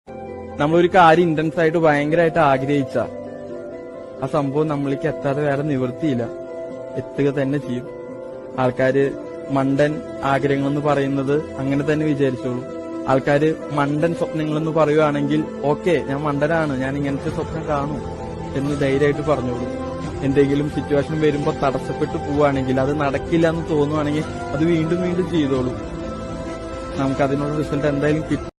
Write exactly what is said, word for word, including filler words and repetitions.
നമ്മളൊരു കാര്യം ഇന്റൻസ് ആയിട്ട് ഭയങ്കരമായിട്ട് ആഗ്രഹിച്ച ആ സംഭവം നമ്മളിലേക്ക് എത്താതെ വേറെ നിവൃത്തിയില്ല, എത്തുക തന്നെ ചെയ്യും. ആൾക്കാര് മണ്ടൻ ആഗ്രഹങ്ങളെന്ന് പറയുന്നത് അങ്ങനെ തന്നെ വിചാരിച്ചോളൂ. ആൾക്കാര് മണ്ടൻ സ്വപ്നങ്ങളെന്ന് പറയുവാണെങ്കിൽ ഓക്കെ, ഞാൻ മണ്ടനാണ്, ഞാൻ ഇങ്ങനത്തെ സ്വപ്നം കാണും എന്ന് ധൈര്യമായിട്ട് പറഞ്ഞോളൂ. എന്തെങ്കിലും സിറ്റുവേഷൻ വരുമ്പോ തടസ്സപ്പെട്ടു പോവുകയാണെങ്കിൽ, അത് നടക്കില്ല എന്ന് തോന്നുവാണെങ്കിൽ അത് വീണ്ടും വീണ്ടും ചെയ്തോളൂ. നമുക്കതിനുള്ള റിസൾട്ട് എന്തായാലും കിട്ടും.